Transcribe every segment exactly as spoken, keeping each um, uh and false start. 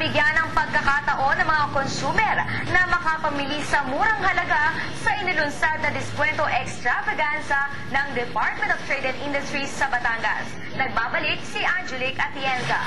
mabigyan ng pagkakataon ng mga consumer na makapamili sa murang halaga sa inilunsad na Diskwento Extravaganza ng Department of Trade and Industries sa Batangas. Nagbabalik si Angelique Atienza.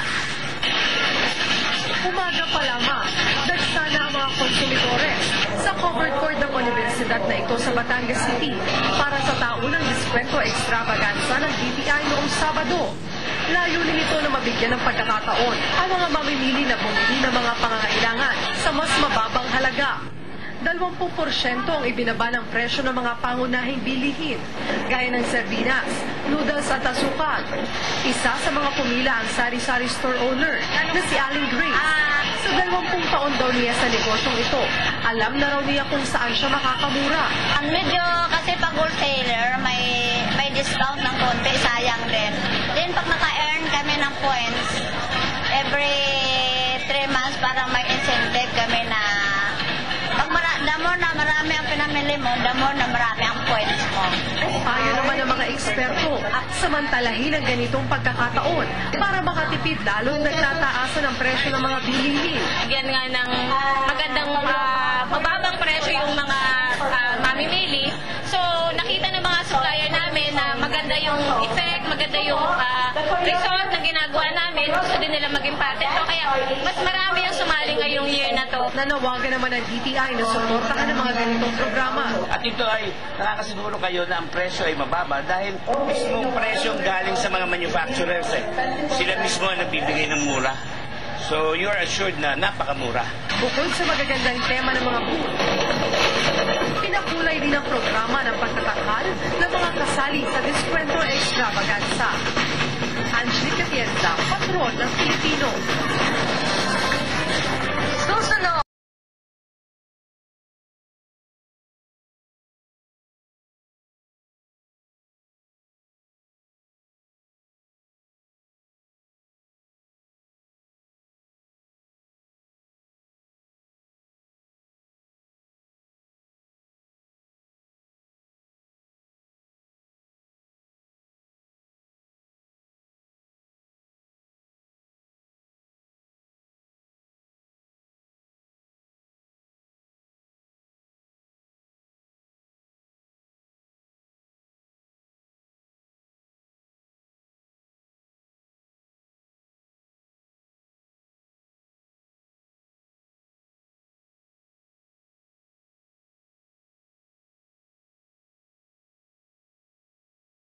Umaga pa lamang, dagsa na ang mga konsumidores sa covered court ng universidad na ito sa Batangas City para sa taunang Diskwento Extravaganza ng D T I noong Sabado. Layunin ito na mabigyan ng pagkakataon ang mga mamimili na bumili ng mga pangangailangan sa mas mababang halaga. dalawampu porsyento ang ibinaba ng presyo ng mga pangunahing bilihin, gaya ng sardinas, noodles at asukal. Isa sa mga pumila ang sari-sari store owner na si Aling Grace. Sa dalawampung taon daw niya sa negosyong ito, alam na raw niya kung saan siya makakamura. Ang medyo kasi pag wholesaler, may, may discount ng konti, sayang din. Then pag naka-earn kami ng points, every three months parang may incentive kami na pag mara, the more na marami ang pinamili mo, the more na marami ang points mo. Ayon naman ng mga eksperto, samantalahin ang ganitong pagkakataon para makatipid lalo nagtataasan ang presyo ng mga bilihin. Bigyan nga ng magandang uh, mababang presyo yung mga uh, mamimili. So nakita ng mga supplier namin na maganda yung effect, maganda yung uh, result na ginagawa namin. Gusto din nila maging parte. So kaya mas marami yung sumali ngayong year na to. Nanawagan naman ng D T I na suportahan ng mga ganitong programa. At ito ay nakakasiguro kayo na ang presyo ay mababa dahil mismong presyo galing sa mga manufacturers. Eh. Sila mismo ang nagbibigay ng mura. So you are assured na napakamura. Bukod sa magagandang tema ng mga booth, pinakulay din ang programa ng pagtatakal ng mga kasali sa Diskwento Extravaganza. Angelique Atienza, patron ng Pilipino. Susunod.